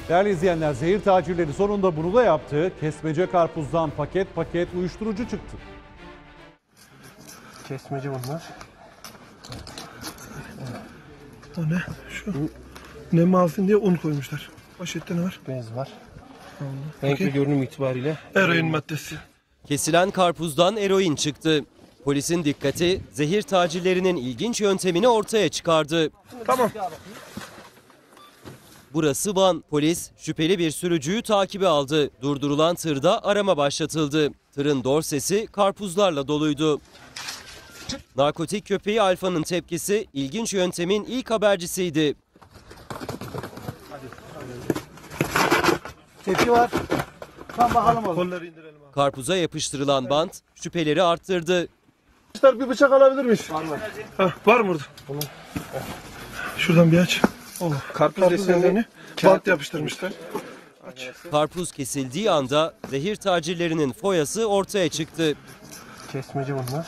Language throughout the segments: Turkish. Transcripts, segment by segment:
Değerli izleyenler, zehir tacirleri sonunda bunu da yaptı. Kesmece karpuzdan paket paket uyuşturucu çıktı. Kesmece bunlar. O ne? Şu. Nem alsın diye un koymuşlar. Poşette ne var? Bez var. Renk ve görünüm itibariyle Eroin maddesi. Kesilen karpuzdan eroin çıktı. Polisin dikkati zehir tacirlerinin ilginç yöntemini ortaya çıkardı. Tamam. Burası Van. Polis şüpheli bir sürücüyü takibe aldı. Durdurulan tırda arama başlatıldı. Tırın dorsesi karpuzlarla doluydu. Narkotik köpeği Alfa'nın tepkisi ilginç yöntemin ilk habercisiydi. Tepki var. Tamam bakalım oğlum. Kolları indirelim abi. Karpuza yapıştırılan bant şüpheleri arttırdı. Bir bıçak alabilir miyiz? Var mı? Var mı burada? Şuradan bir aç. karpuz desenlerini Bant yapıştırmışlar. Karpuz kesildiği anda zehir tacirlerinin foyası ortaya çıktı. kesmece bunlar.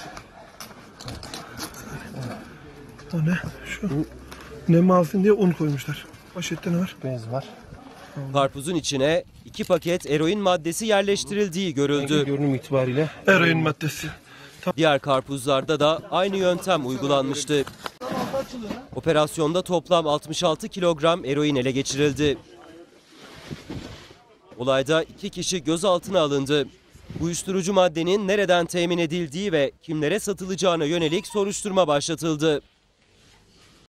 O ne? Şu. Nem alsın diye un koymuşlar. Poşette ne var? Bez var. Karpuzun içine 2 paket eroin maddesi yerleştirildiği Renk ve görüldü. görünüm itibariyle Eroin maddesi. Diğer karpuzlarda da aynı yöntem uygulanmıştı. Operasyonda toplam 66 kilogram eroin ele geçirildi. Olayda 2 kişi gözaltına alındı. Uyuşturucu maddenin nereden temin edildiği ve kimlere satılacağına yönelik soruşturma başlatıldı.